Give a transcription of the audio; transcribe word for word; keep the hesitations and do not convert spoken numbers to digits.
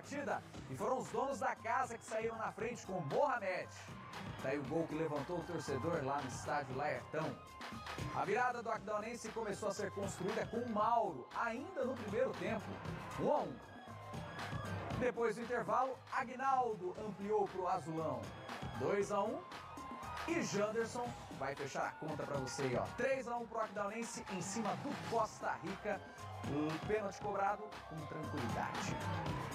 partida e foram os donos da casa que saíram na frente com o Mohamed. Daí o gol que levantou o torcedor lá no estádio Laertão. A virada do Aquidauanense começou a ser construída com o Mauro, ainda no primeiro tempo, um a um. Depois do intervalo, Aguinaldo ampliou para o Azulão, dois a um. E Janderson vai fechar a conta para você aí, ó. três a um pro Aquidauanense em cima do Costa Rica. Um pênalti cobrado com tranquilidade.